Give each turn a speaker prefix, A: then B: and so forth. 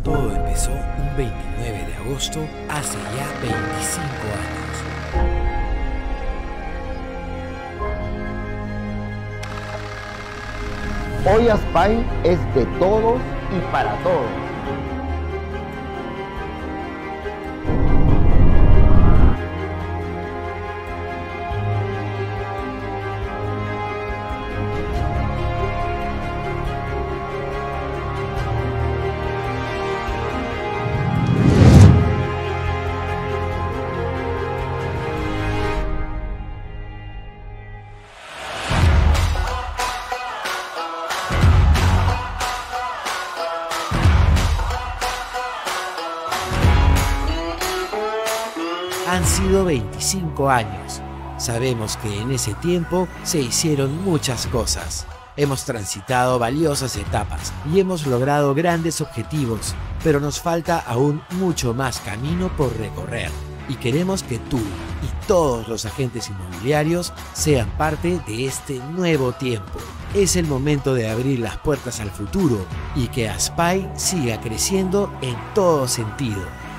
A: Todo empezó un 29 de agosto hace ya 25 años.
B: Hoy Aspay es de todos y para todos.
A: Han sido 25 años. Sabemos que en ese tiempo se hicieron muchas cosas. Hemos transitado valiosas etapas y hemos logrado grandes objetivos, pero nos falta aún mucho más camino por recorrer. Y queremos que tú y todos los agentes inmobiliarios sean parte de este nuevo tiempo. Es el momento de abrir las puertas al futuro y que Aspay siga creciendo en todo sentido.